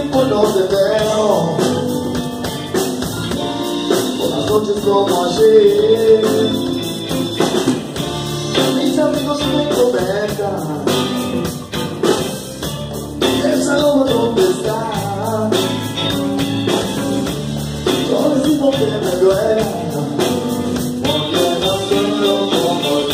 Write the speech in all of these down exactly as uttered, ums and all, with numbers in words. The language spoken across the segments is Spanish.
tiempo no te veo, por las noches como ayer. Mis amigos me comentan, el salón donde está. Yo les digo que me duela, porque no quiero como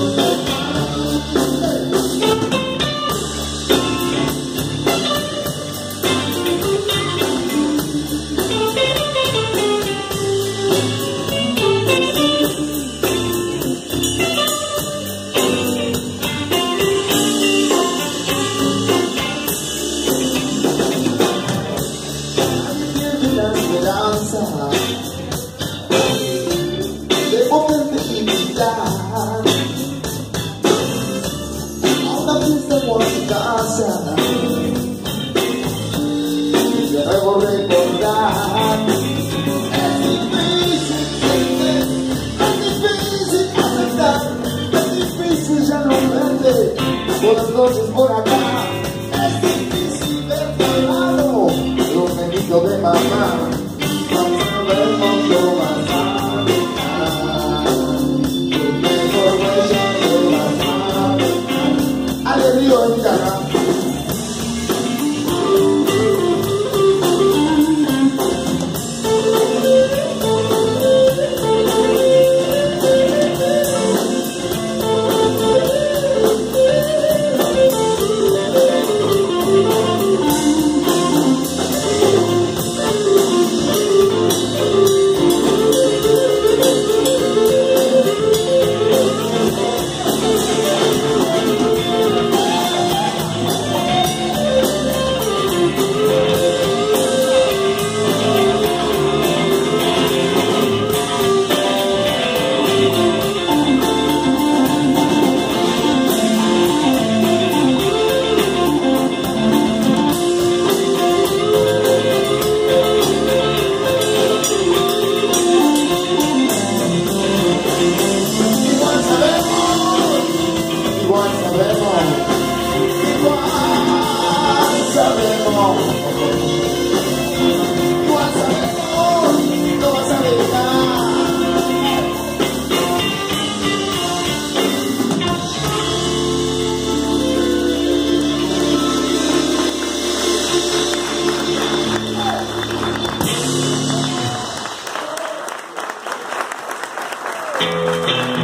de poderte invitar a una fiesta por mi casa y de nuevo recordar. Es difícil, es difícil aceptar, es difícil ya no verte por las noches por acá. Es difícil verte al lado de un nenito de mamá. Thank you.